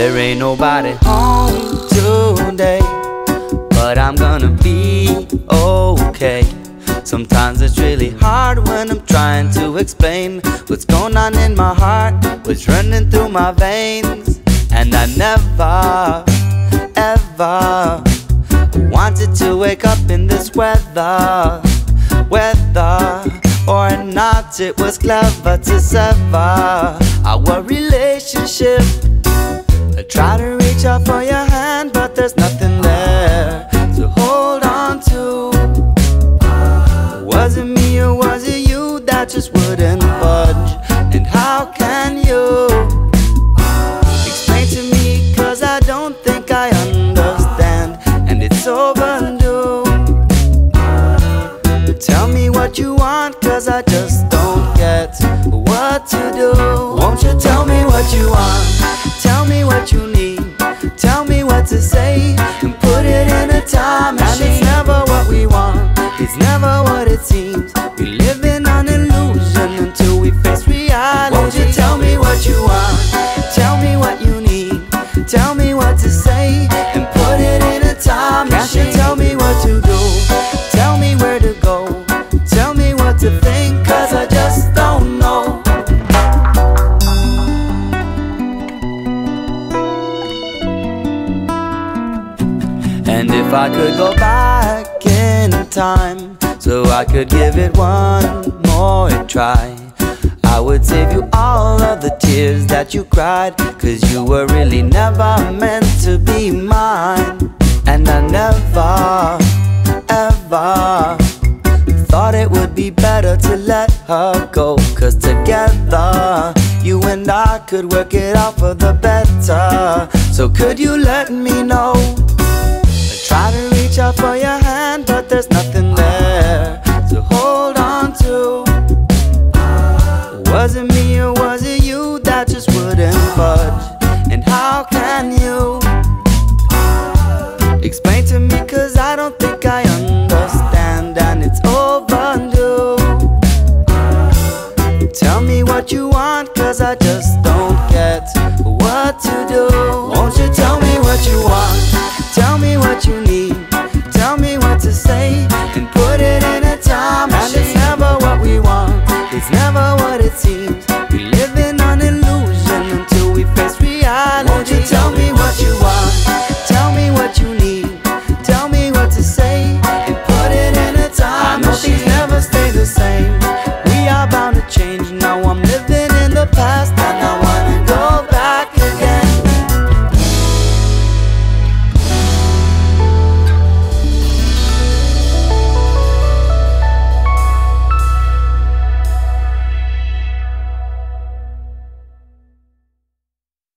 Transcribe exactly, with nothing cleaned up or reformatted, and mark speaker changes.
Speaker 1: There ain't nobody home today, but I'm gonna be okay. Sometimes it's really hard when I'm trying to explain what's going on in my heart, what's running through my veins. And I never, ever wanted to wake up in this weather, weather or not. It was clever to sever our relationship. I try to reach out for your hand, but there's nothing there to hold on to. Was it me or was it you that just wouldn't budge? And how can you explain to me? Cause I don't think I understand, and it's overdue. Tell me what you want, cause I just don't get what to do. Won't you tell me what you want? Tell me what you need. Tell me what to say and put it in a time machine. And it's never what we want, it's never what it seems. We live in an illusion until we face reality. Won't you tell me what you want? Tell me what you need. Tell me what to say and put it in a time machine. Can't you tell me what to do? Tell me where to go. Tell me what to think, cause I just don't know. And if I could go back in time, so I could give it one more try, I would save you all of the tears that you cried. Cause you were really never meant to be mine. And I never, ever thought it would be better to let her go. Cause together, you and I could work it out for the better. So could you let me know? Try to reach out for your hand, but there's nothing there to hold on to. Was it me or was it you that just wouldn't budge? And how can you explain to me? Cause I don't think I understand, and it's overdue. Tell me what you want, cause I just don't get what to do. Won't you tell me what you want? Tell me what you need. Tell me what to say and put it in a time machine. And it's never what we want, it's never what it seems.